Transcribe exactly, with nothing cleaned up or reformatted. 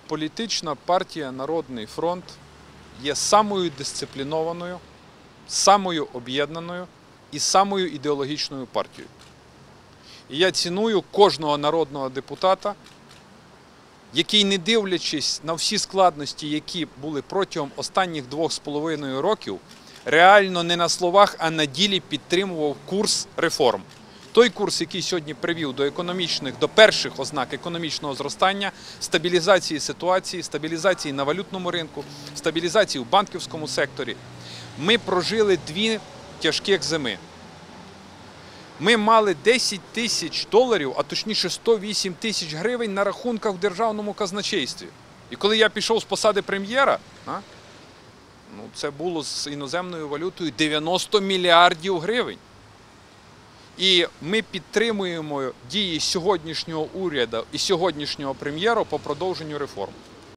політична партія «Народний фронт» є самою дисциплінованою, самою об'єднаною і самою ідеологічною партією. І я ціную кожного народного депутата, який, не дивлячись на всі складності, які були протягом останніх двох з половиною років, реально не на словах, а на ділі підтримував курс реформ. Той курс, який сьогодні привів до економічних, до перших ознак економічного зростання, стабілізації ситуації, стабілізації на валютному ринку, стабілізації в банківському секторі. Ми прожили дві тяжких зими. Ми мали десять тисяч доларів, а точніше сто вісім тисяч гривень на рахунках в державному казначействі. І коли я пішов з посади прем'єра, ну, це було з іноземною валютою дев'яносто мільярдів гривень. І ми підтримуємо дії сьогоднішнього уряду і сьогоднішнього прем'єра по продовженню реформ.